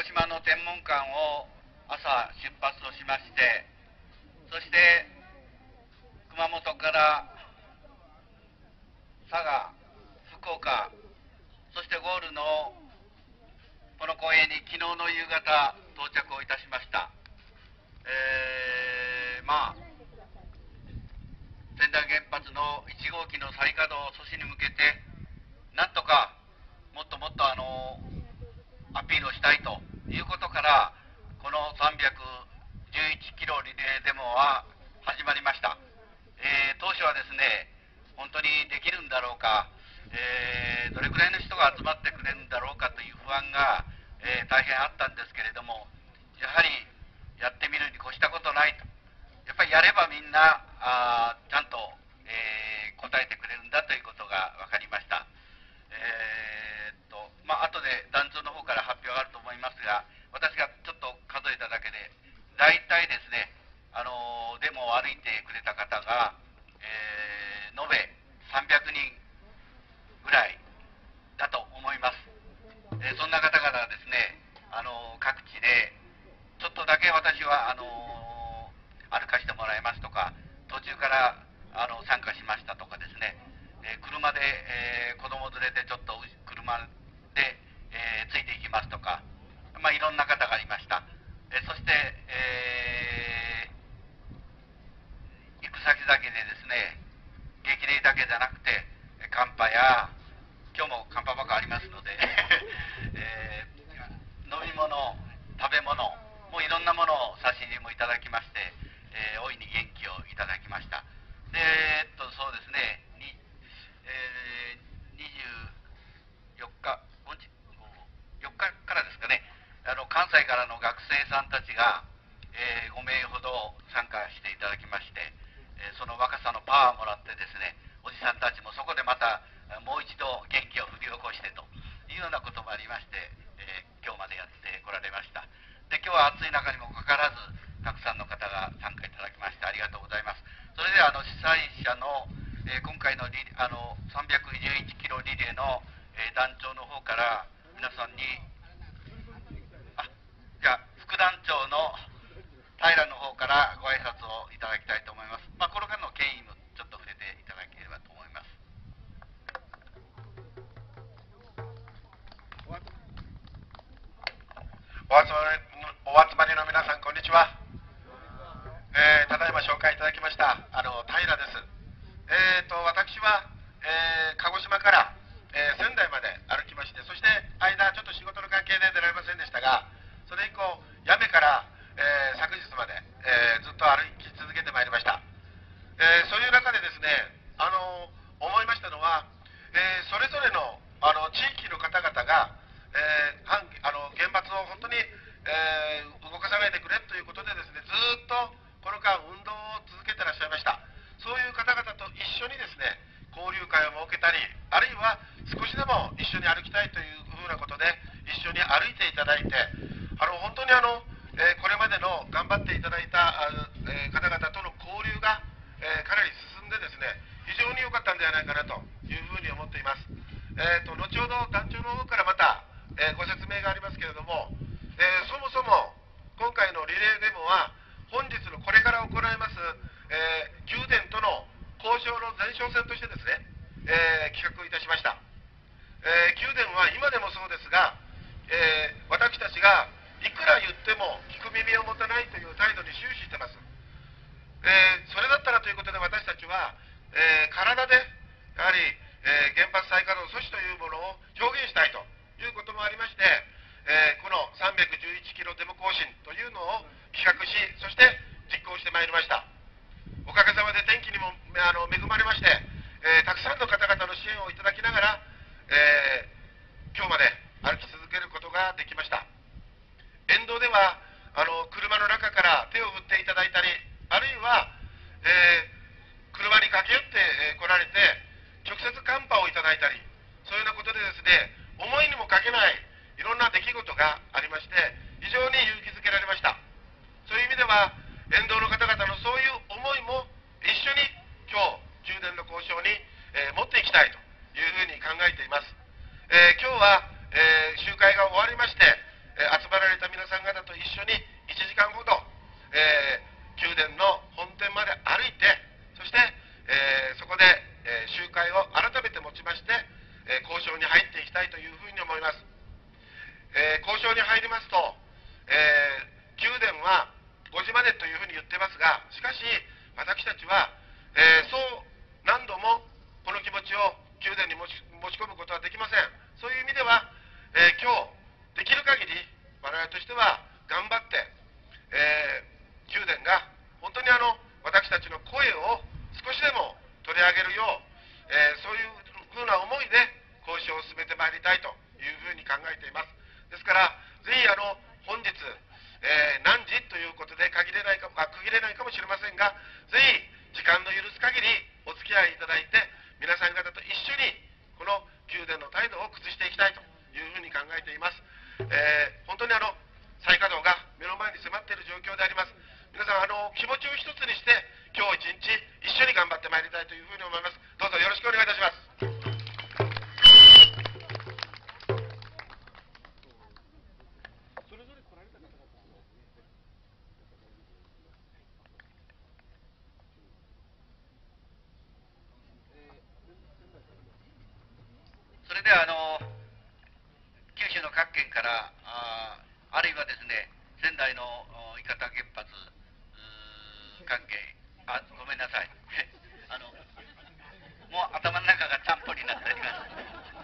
島の天文館を朝出発をしまして、そして熊本から佐賀、福岡、そしてゴールのこの公園に昨日の夕方到着をいたしました。仙台原発の1号機の再稼働阻止に向けて、なんとかもっともっとアピールをしたいということから、この311キロリレーデモは始まりました。当初はですね、本当にできるんだろうか、どれくらいの人が集まってくれるんだろうかという不安が、大変あったんですけれども、やはりやってみるに越したことないと、やっぱりやればみんなちゃんと、答えてくれるんだということが分かりました。後で団長の方から発表があると思いますが、私がちょっと数えただけで、大体ですね、デモを歩いてくれた方が、延べ300人ぐらいだと思います。そんな方々がですね、各地でちょっとだけ私は歩かしてもらいますとか、途中から参加しましたとかですね、車で、子供連れでちょっと車で、ついていきますとか、いろんな方がいました。そして、行く先々でですね、激励だけじゃなくてカンパや、今日もカンパばかありますので、飲み物、食べ物、もういろんなものを差し入れもいただきまして、大いに元気をいただきました。で、そうですね、24日、4日からですかね、関西からの学生さんたちが、5名ほど参加していただきまして、その若さのパワーをもらってですね、おじさんたちもそこでまたもう一度元気を振り起こしてというようなこともありまして、今日までやってこられました。で、今日は暑い中にもかかわらず、たくさんの方が参加いただきましてありがとうございます。それでは主催者の、今回の311キロリレーの、団長の方から皆さんに、じゃあ副団長の平の方からご挨拶をいただきたいと思います。この間の経緯もちょっと触れていただければと思います。 お集まりの皆さん、こんにちは。ただいま紹介いただきました平です。私は、鹿児島から、仙台まで歩きまして、そして間ちょっと仕事の関係で出られませんでしたが、それ以降八女から、昨日まで、ずっと歩き続けてまいりました。そういう中でですね、思いましたのは、それぞれの地域の方々が、原発を本当に、動かさないでくれということでですね、ずっとこの間運動を続けてらっしゃいました。そういう方々と一緒にですね、交流会を設けたり、あるいは少しでも一緒に歩きたいというふうなことで一緒に歩いていただいて、本当にこれまでの頑張っていただいた方々との交流が、かなり進んでですね、非常に良かったんではないかなというふうに思っています。後ほど団長の方からまた、ご説明がありますけれども、そもそも今回のリレーデモは本日のこれから行います、宮殿との交渉の前哨戦としてですね、企画いたしました。宮殿は今でもそうですが、私たちがいくら言っても聞く耳を持たないという態度に終始してます。それだったらということで私たちは、体でやはり、原発再稼働阻止というものを表現したいということもありまして、この311キロデモ行進というのを企画し、そして実行してまいりました。おかげさまで天気にも恵まれまして、たくさんの方々の支援をいただきながら、今日まで歩き続けることができました。沿道では車の中から手を振っていただいたり、あるいは、車に駆け寄って来られて直接カンパをいただいたり、そういうようなことでですね、思いにもかけないいろんな出来事がありまして、非常に勇気づけられました。そういう意味では沿道の方々のそういう思いも一緒に今日宮殿の交渉に、持っていきたいというふうに考えています。今日は、集会が終わりまして、集まられた町に入りますと、宮殿は5時までというふうに言ってますが、しかし私たちは、そう何度もこの気持ちを宮殿に持ち込むことはできません。そういう意味では、今日できる限り我々としては頑張って、宮殿が本当に私たちの声を少しでも取り上げるよう、そういうふうな思いで交渉を進めてまいりたいというふうに考えています。ですからぜひ本日、何時ということで区切れないかもしれませんが、ぜひ時間の許す限りお付き合いいただいて、皆さん方と一緒にこの宮殿の態度を崩していきたいというふうに考えています。本当に再稼働が目の前に迫っている状況であります。皆さん気持ちを一つにして今日一日一緒に頑張ってまいりたいというふうに思います。どうぞよろしくお願いいたします。 それでは九州の各県からあるいはですね、仙台の伊方原発関係、ごめんなさいもう頭の中がちゃんぽりになっております。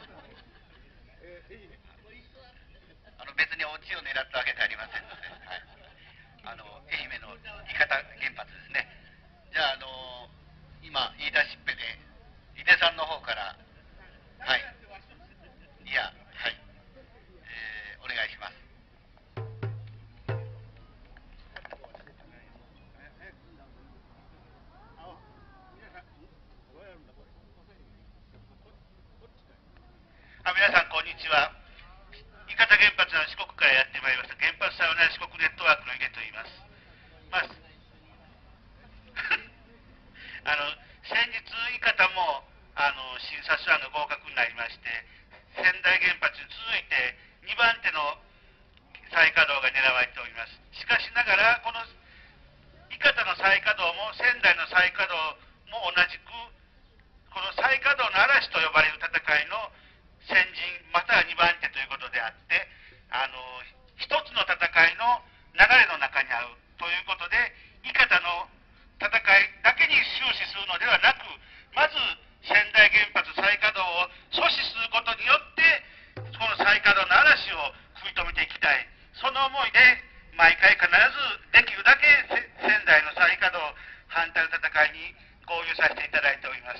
別にオチを狙ったわけではありませんので、はい、愛媛の伊方原発ですね。じゃあ今言い出しっぺで井出さんの方から、はい、はい、お願いします。皆さんこんにちは。伊方原発の四国からやってまいりました原発さよなら四国ネットワークの井出と言います。先日伊方も審査書案が合格になりまして、仙台原発に続いて2番手の再稼働が狙われております。しかしながらこの伊方の再稼働も仙台の再稼働も同じくこの再稼働の嵐と呼ばれる戦いの先陣または2番手ということであって、一つの戦いの流れの中にあるということで、伊方の戦いだけに終始するのではなく、まず仙台原発再稼働を阻止することによってこの再稼働の嵐を食い止めていきたい、その思いで毎回必ずできるだけ仙台の再稼働反対の戦いに合流させていただいております。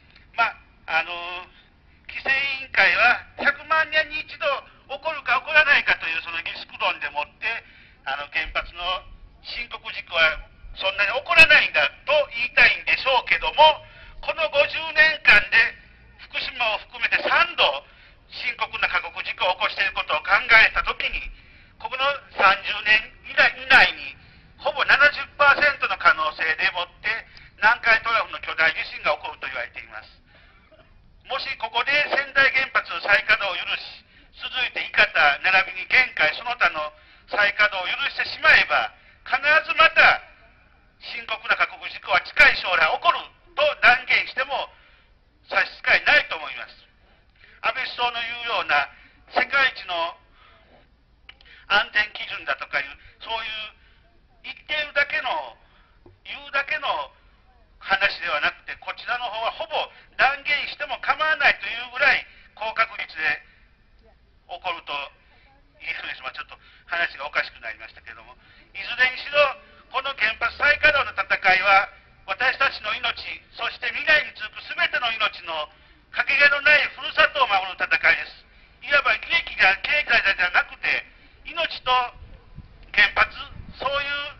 規制委員会は100万年に一度起こるか起こらないかというそのリスク論でもって原発の深刻事故はそんなに起こらないんだと言いたいんでしょうけども、この50年間で福島を含めて3度深刻な過酷事故を起こしていることを考えたときに、ここの30年以内にほぼ 70% の可能性でもって南海トラフの巨大地震が起こると言われています。もしここで仙台原発の再稼働を許し、続いて伊方並びに玄海その他の再稼働を許してしまえば、必ずまた深刻な過酷事故は近い将来起こると断言しても差し支えないと思います。安倍首相の言うような世界一の安全基準だとかいう、そういう言っているだけの言うだけの話ではなくて、こちらの方はほぼ断言しても構わないというぐらい高確率で起こると言えるでしょう。ちょっと話がおかしくなりましたけれども、いずれにしろこの原発再稼働の戦いは私たちの命、そして未来に続く全ての命のかけがえのないふるさとを守る戦いです。いわば利益が経済だけじゃなくて、命と原発、そういう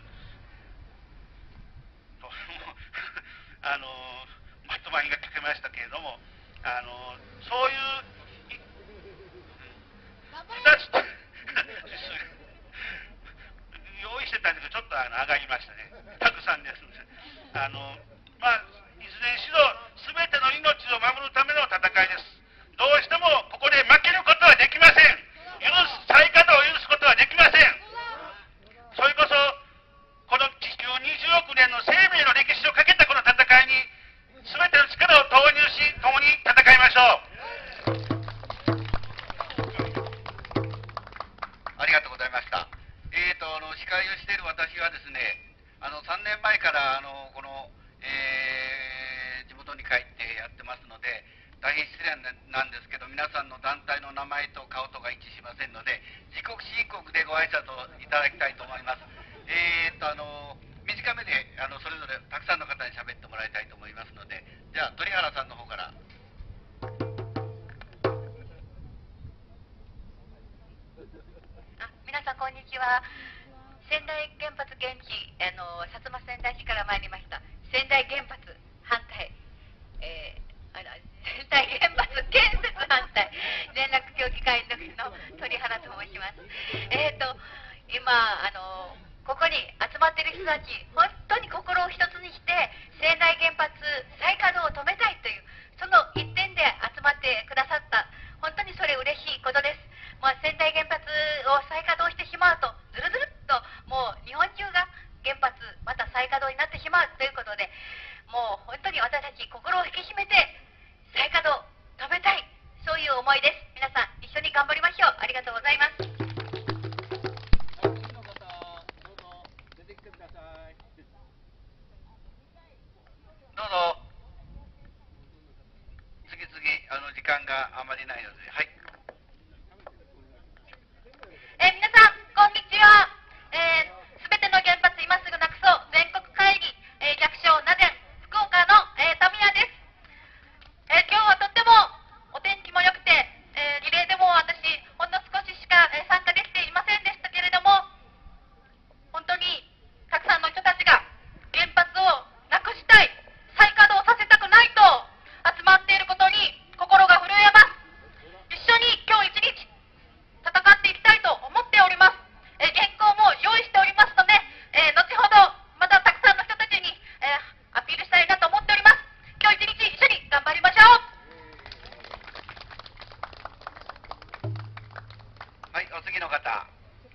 まとまりがかけましたけれども、そういう用意してたんですけど、ちょっと上がりましたね。たくさんです。いずれにしろ全ての命を守るための戦いです。どうしてもここで負けることはできません。再稼働を許すことはできません。それこそこの地球20億年の生命の歴史をかけたこの戦いに全ての力を投入し、共に戦いましょう。 りがとうございました。司会をしている私はですね、3年前からこの、地元に帰ってやってますので、大変失礼なんですけど、皆さんの団体の名前と顔とが一致しませんので、自国申告でご挨拶をいただきたいと思います。短めでそれぞれたくさんの方に喋ってもらいたいと思いますので、じゃあ鳥原さんの方から。 皆さんこんにちは。仙台原発現地、薩摩仙台市から参りました。仙台原発反対、仙台原発建設反対連絡協議会の鳥原と申します。今ここに集まっている人たち、本当に心を一つにして仙台原発再稼働を止めたいというその一点で集まってくださった。本当にそれ嬉しいことです。仙台原発を再稼働してしまうとずるずるっともう日本中が原発また再稼働になってしまうということで、もう本当に私たち心を引き締めて再稼働止めたい、そういう思いです。皆さん一緒に頑張りましょう。ありがとうございます。 どうぞ。次々時間があまりないので、はい。 皆さんこんにちは。すべての原発今すぐなくそう全国会議、略称なぜ福岡の、タミヤです。今日はとってもお天気も良くて、リレーでも私ほんの少ししか、参加できていませんでしたけれども、本当にたくさんの人たちが原発をなくしたい、再稼働させたくないと集まっていることに心が震えます。一緒に今日一日戦っていきたいと思っております。原稿も用意しておりますので、後ほどまたたくさんの人たちに、アピールしたいなと思っております。今日一日一緒に頑張りましょう。 はい、お次の方。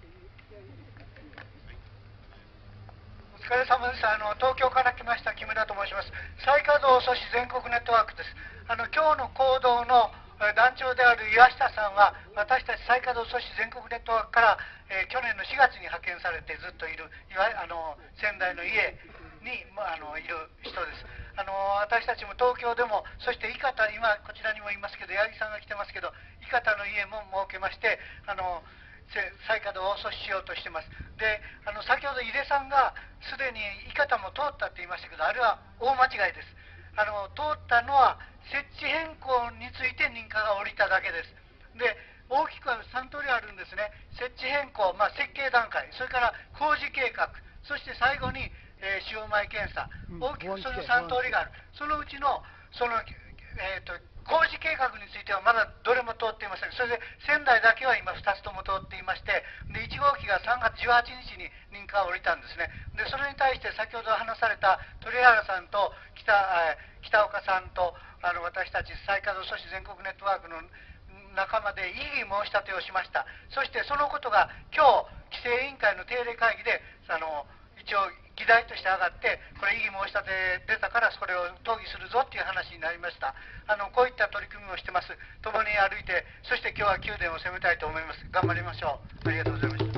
お疲れ様です。東京から来ました木村と申します。再稼働阻止全国ネットワークです。今日の行動の団長である岩下さんは、私たち再稼働阻止全国ネットワークから、去年の4月に派遣されてずっといる仙台の家にいる人です。私たちも東京でも、そして伊方、今こちらにもいますけど、八木さんが来てますけど、伊方の家も設けまして、再稼働を阻止しようとしてます。で、先ほど井出さんがすでに伊方も通ったって言いましたけど、あれは大間違いです。通ったのは設置変更について認可が下りただけです。で、大きくは3通りあるんですね。設置変更、設計段階、それから工事計画、そして最後に、使用前検査、大きくその3通りがある。そのうちの工事計画についてはまだどれも通っていません。それで仙台だけは今2つとも通っていまして、で1号機が3月18日に認可を下りたんですね。でそれに対して先ほど話された鳥原さんと北岡さんと私たち再稼働阻止全国ネットワークの仲間で異議申し立てをしました。そしてそのことが今日規制委員会の定例会議で一応議題として上がって、これ異議申し立て出たからそれを討議するぞっていう話になりました。こういった取り組みをしてます。共に歩いて、そして今日は宮殿を攻めたいと思います。頑張りましょう。ありがとうございました。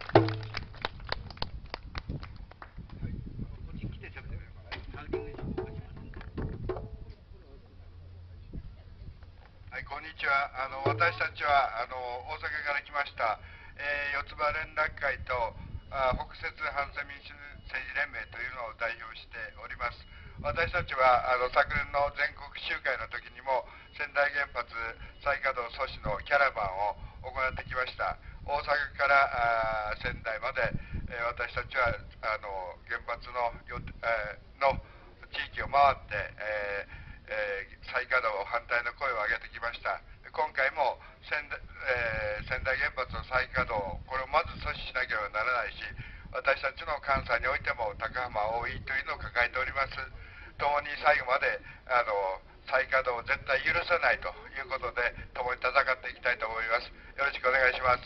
はい、こんにちは。私たちは大阪から来ました、四つ葉連絡会と北摂反戦民主政治連盟というのを代表しております。私たちは昨年の全国集会の時にも仙台原発再稼働阻止のキャラバンを行ってきました。大阪から仙台まで、私たちは原発の地域を回って、再稼働反対の声を上げてきました。今回も仙台原発の再稼働、これをまず阻止しなければならないし、私たちの監査においても高浜 OE というのを抱えております。共に最後まで再稼働を絶対許さないということで共に戦っていきたいと思います。よろしくお願いします。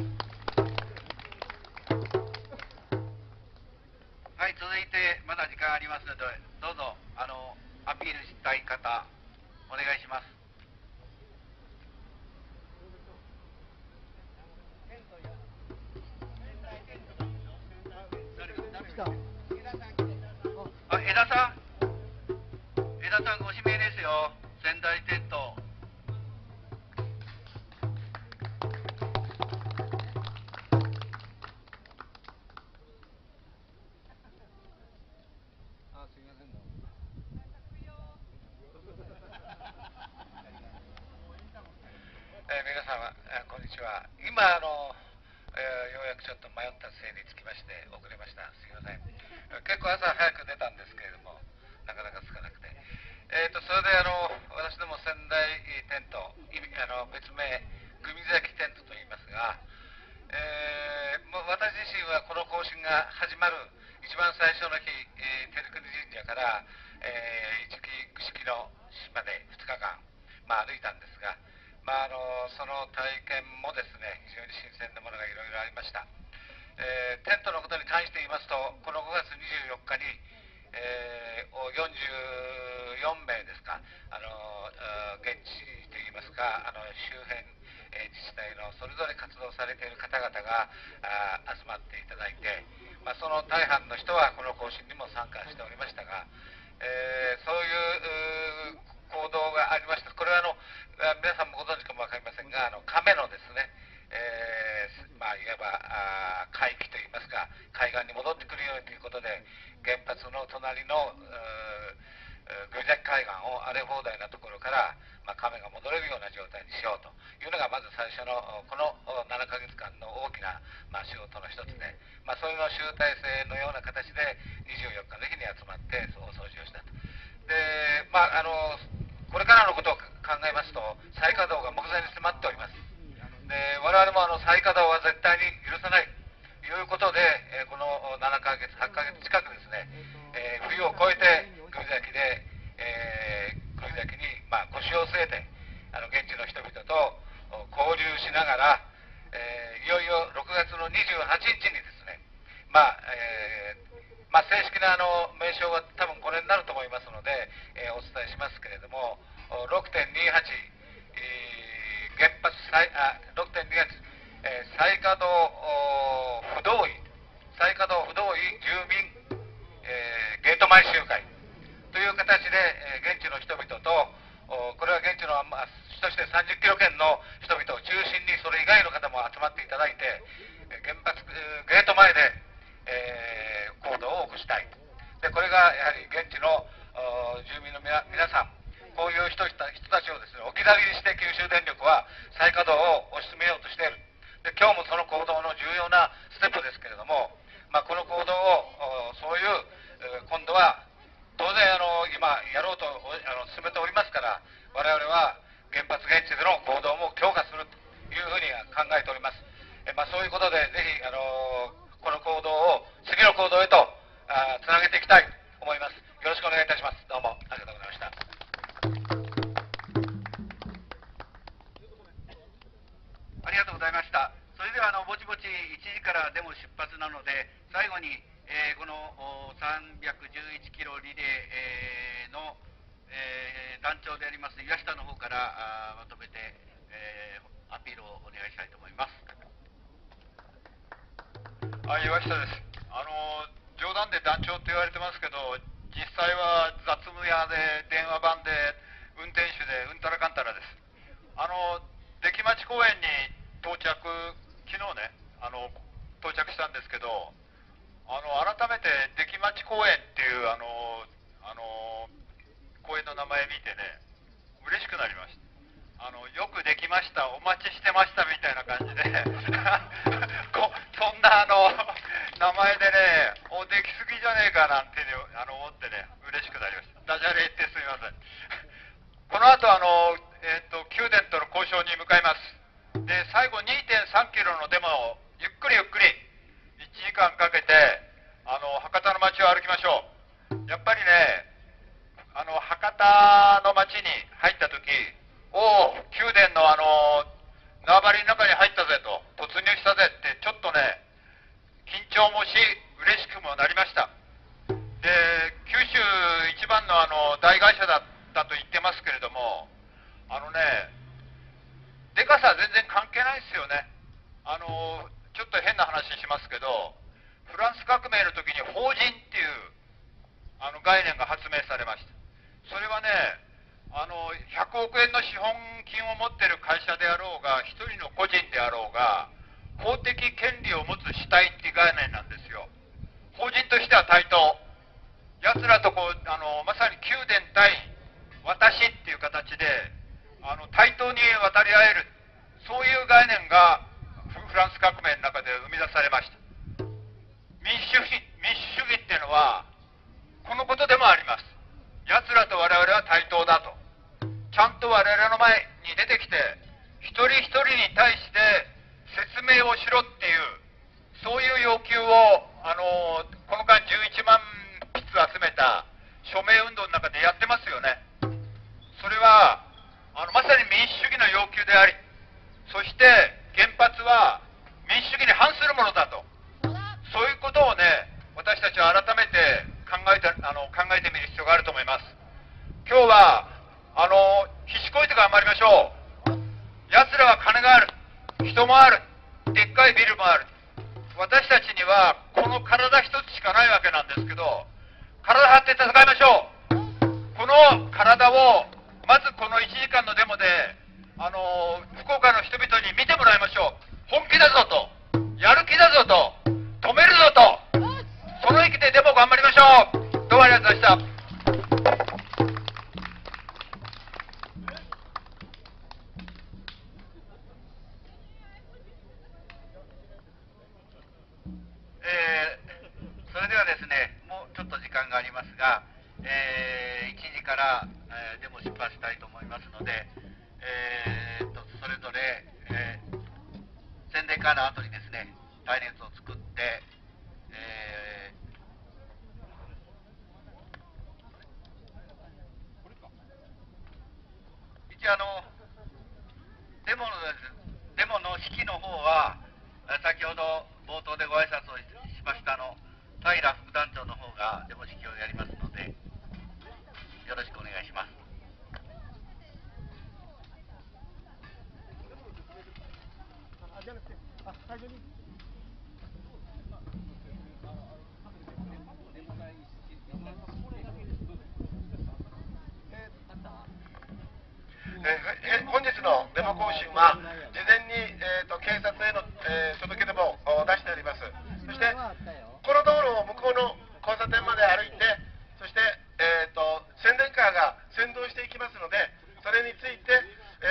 はい、続いてまだ時間ありますので、どうぞアピールしたい方お願いします。 あ、枝さんご指名ですよ。仙台テント。 皆さんこんにちは。今ようやくちょっと迷ったせいにつきまして遅れました。すみません。結構朝早く出たんですけれどもなかなかつかなくて、それで私ども仙台テント、別名組崎テントと言いますが、もう私自身はこの行進が始まる一番最初の日、照国神社から、一木串木の島で2日間、歩いたんですが、その体験もですね非常に新鮮なものがいろいろありました。テントのことに関して言いますと、この5月24日に、44名ですか、現地といいますか周辺、自治体のそれぞれ活動されている方々が集まっていただいて、その大半の人はこの行進にも参加しておりましたが、そういう行動がありました。これは皆さんもご存知かも分かりませんが、亀のですね、いわば海域といいますか、海岸に戻ってくるようにということで、原発の隣の組崎海岸を荒れ放題なところから、亀が戻れるような状態にしようというのがまず最初のこの7ヶ月間の大きな、仕事の一つで、それの集大成のような形で24日の日に集まって大掃除をしたと。で、これからのことを考えますと再稼働が目前に迫っております。で、我々も再稼働は絶対に許さないということで、この7ヶ月8ヶ月近くですね、冬を越えて組崎で、組崎に腰を据えて現地の人々と交流しながら、いよいよ6月の28日にですね、正式な名称は多分これになると思いますので、お伝えしますけれども、6.28、原発6.28、再稼働不同意住民、ゲート前集会という形で、現地の人々と、これは現地の主として30キロ圏の人々を中心にそれ以外の方も集まっていただいて、原発ゲート前で、行動を起こしたい。で、これがやはり現地の住民の皆さん、こういう人たちをですね置き去りにして九州電力は再稼働を推し進めようとしている。で、今日もその行動の重要なステップですけれども、この行動をそういう今度は当然今やろうと進めておりますから、我々は原発現地での行動も強化するというふうに考えております。そういうことでぜひこの行動を次の行動へとつなげていきたいと思います。よろしくお願いいたします。どうもありがとうございました。 ありがとうございました。それではぼちぼち1時からデモ出発なので、最後に、この311キロリレーの、団長であります岩下の方からまとめて、アピールをお願いしたいと思います。 岩下です。冗談で団長って言われてますけど、実際は雑務屋で電話番で運転手でうんたらかんたらです。出来町公園に到着、昨日ね到着したんですけど、改めて出来町公園っていう公園の名前見てね嬉しくなりました。よくできました、お待ちしてましたみたいな感じでそんな名前でねできすぎじゃねえかなんて、思ってね嬉しくなりました。ダジャレ言ってすみませんこの後宮殿との交渉に向かいます。で、最後 2.3 キロのデモをゆっくり1時間かけて博多の街を歩きましょう。やっぱりね博多の街に入った時、おお宮殿の縄張りの中に入ったぜと、突入したぜってちょっとね緊張もし嬉しくもなりました。で、九州一番の大会社だったと言ってますけれども、でかさは全然関係ないですよね。ちょっと変な話しますけど、フランス革命の時に法人っていう概念が発明されました。それはね、100億円の資本金を持ってる会社であろうが、一人の個人であろうが、法的権利を持つ主体っていう概念なんですよ。法人としては対等。奴らとまさに宮殿対私っていう形で、対等に渡り合える、そういう概念がフランス革命の中で生み出されました。民主主義っていうのは、このことでもあります。奴らと我々は対等だと。ちゃんと我々の前に出てきて、一人一人に対して説明をしろっていう、そういう要求を、この間11万筆集めた署名運動の中でやってますよね。それは、まさに民主主義の要求であり、そして原発は民主主義に反するものだと。そういうことをね、私たちは改めて考えてみる必要があると思います。今日はひしこいて頑張りましょう。奴らは金がある、人もある、でっかいビルもある。私たちにはこの体一つしかないわけなんですけど、体張って戦いましょう。この体をまずこの1時間のデモで福岡の人々に見てもらいましょう。本気だぞと、やる気だぞと、止めるぞと、その意気でデモ頑張りましょう。どうもありがとうございました。 それではですね、もうちょっと時間がありますが、1時から、デモ出発したいと思いますので、それぞれ、宣伝会の後にですね、隊列を作って、一応デモの指揮の方は、先ほど冒頭でご挨拶をしました平副団長の方がデモ指揮をやりますので、よろしくお願いします。 本日のデモ行進は事前に、警察への、届け出も出しております。そしてこの道路を向こうの交差点まで歩いて、そして、宣伝カーが先導していきますので、それについて、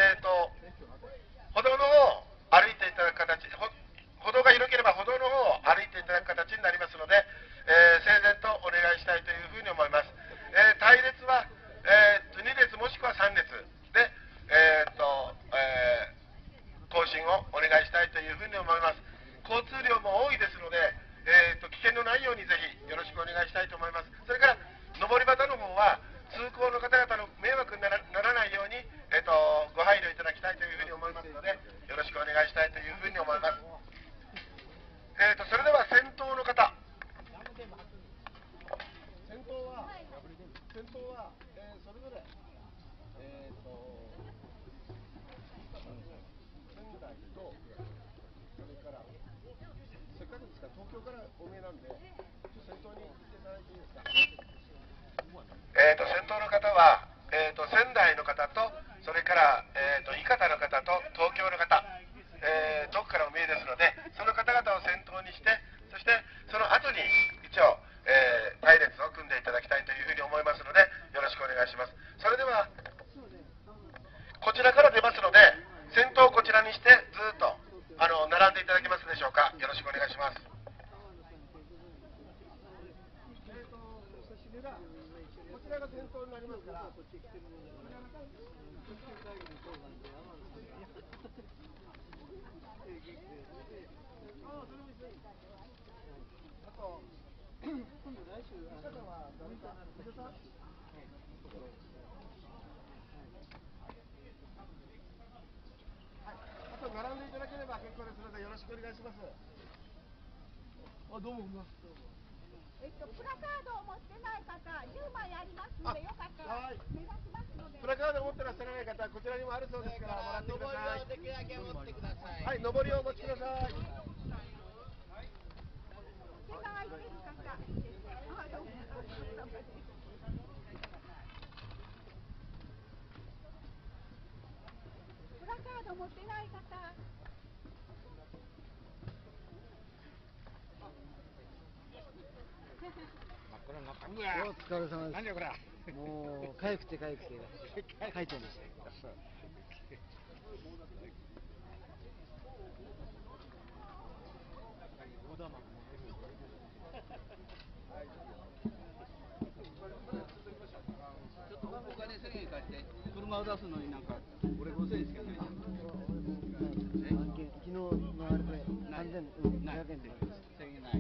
歩道の方を歩いていただく形、歩道が広ければ歩道の方を歩いていただく形になりますので、整然とお願いしたいというふうに思います。隊列は、2列もしくは3列で、行進をお願いしたいというふうに思います。交通量も多いですので、危険のないようにぜひよろしくお願いしたいと思います。それから上り旗の方は通行の方々の迷惑にならないように、ご配慮いただきたいというふうに思いますので、よろしくお願いしたいというふうに思います。それでは先頭の方。先頭は、それぞれ、仙台と、それから、せっかくですから、東京からお見えなんで、先頭に行っていただいていいですか。先頭の方は、仙台の方と、それから、伊方の方と東京の方、どこからお見えですので、その方々を先頭にして、そしてその後に一応、隊列を組んでいただきたいというふうに思いますので、よろしくお願いします。それでは、こちらから出ますので、先頭をこちらにして、ずっと並んでいただけますでしょうか。よろしくお願いします。こちらが先頭になりますから。並んでいただければ結構ですのでよろしくお願いします。どうも。 プラカードを持ってない方、10枚ありますので、よかったら目立ちますので。 プラカードを持ってらっしゃらない方、こちらにもあるそうですから、もらってください。 できるだけ持ってください。 はい、上りをお持ちください。 手が空いお疲れ様です。何やこれ。もうかゆくてかゆくて書いてるんですよ。 ちょっとお金1000円貸して車を出すのになんか俺5000円しかないじゃん。 昨日のあれで3500円で 1000円ない。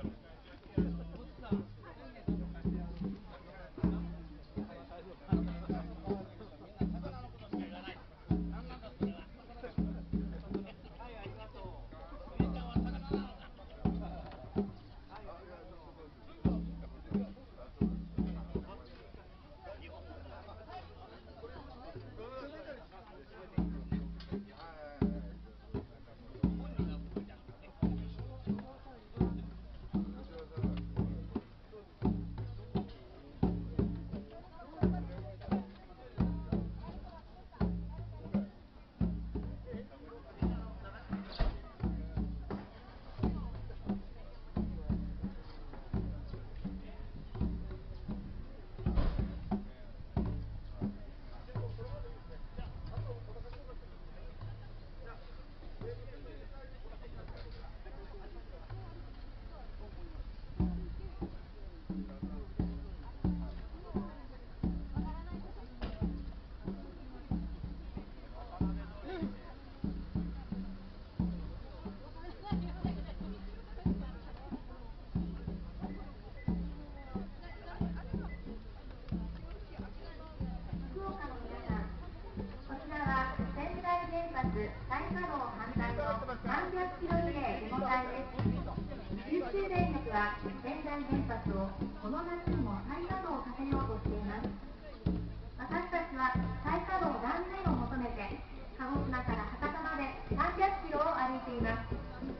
再稼働反対の300キロリレーデモ隊です。九州電力は仙台原発をこの夏にも再稼働させようとしています。私たちは再稼働断念を求めて鹿児島から博多まで300キロを歩いています。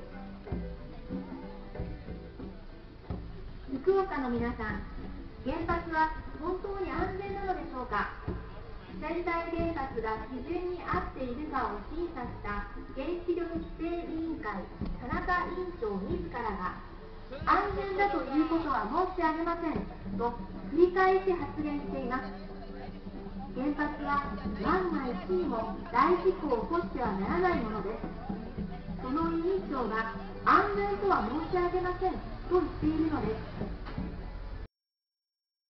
福岡の皆さん、原発は本当に安全なのでしょうか。仙台原発が基準に合っているかを審査した原子力規制委員会田中委員長自らが安全だということは申し上げませんと繰り返し発言しています。原発は万が一にも大事故を起こしてはならないものです。その委員長が安全とは申し上げませんと言っているのです。